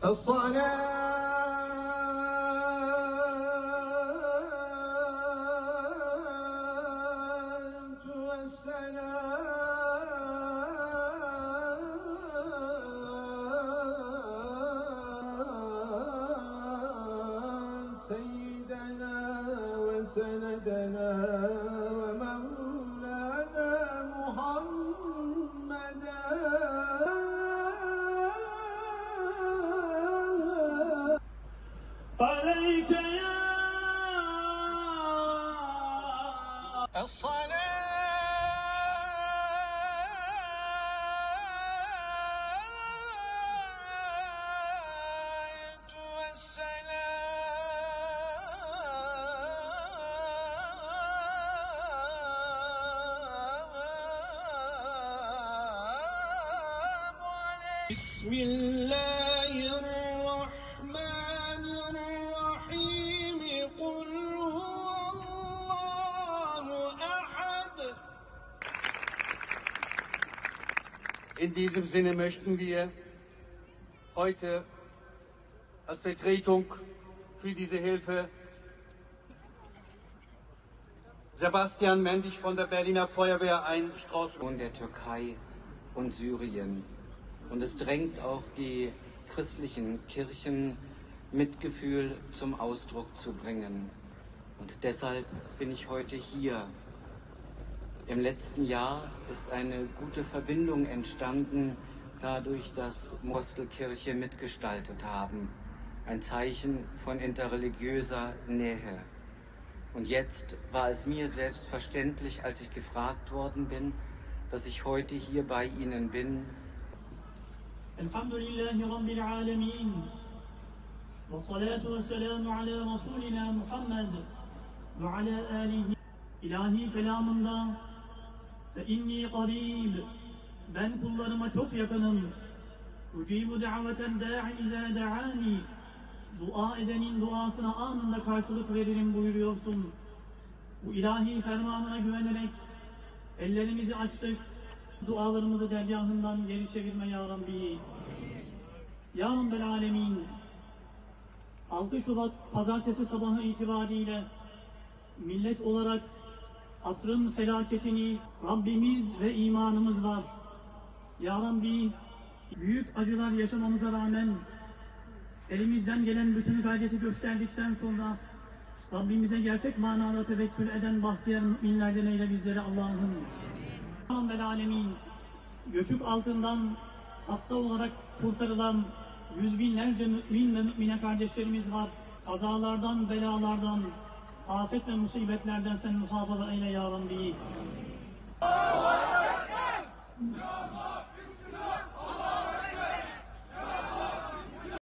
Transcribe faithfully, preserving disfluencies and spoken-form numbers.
سيدنا وسندنا ومولانا محمدا عليك يا الصلاة بسم الله الرحمن الرحيم قل هو الله أحد. In diesem Sinne möchten wir heute als Vertretung für diese Hilfe Sebastian Mendisch von der Berliner Feuerwehr ein Strauß von der Türkei und Syrien. Und es drängt auch die christlichen Kirchen, Mitgefühl zum Ausdruck zu bringen. Und deshalb bin ich heute hier. Im letzten Jahr ist eine gute Verbindung entstanden, dadurch, dass Apostelkirche mitgestaltet haben. Ein Zeichen von interreligiöser Nähe. Und jetzt war es mir selbstverständlich, als ich gefragt worden bin, dass ich heute hier bei Ihnen bin. Elhamdülillahi Rabbil alemin. Ve salatu ve selamu ala Resulina Muhammed ve ala alihi. İlahi kelamında fe inni qarib. Ben kullarıma çok yakınım. Ucibu da'veten da'i izâ da'ani. Dua edenin duasına anında karşılık veririm buyuruyorsun. Bu ilahi fermanına güvenerek ellerimizi açtık. Dualarımızı dergahından geri çevirme ya Rabbi. Ya Rabbel Alemin. altı Şubat Pazartesi sabahı itibariyle millet olarak asrın felaketini Rabbimiz ve imanımız var. Ya Rabbi, büyük acılar yaşamamıza rağmen elimizden gelen bütün gayreti gösterdikten sonra Rabbimize gerçek manada tevekkül eden bahtiyar müminlerden eyle bizleri Allah'ım. Rabbel Alemin, göçük altından hasta olarak kurtarılan yüz binlerce mümin ve mümine kardeşlerimiz var. Kazalardan, belalardan, afet ve musibetlerden sen muhafaza eyle ya Rabbi.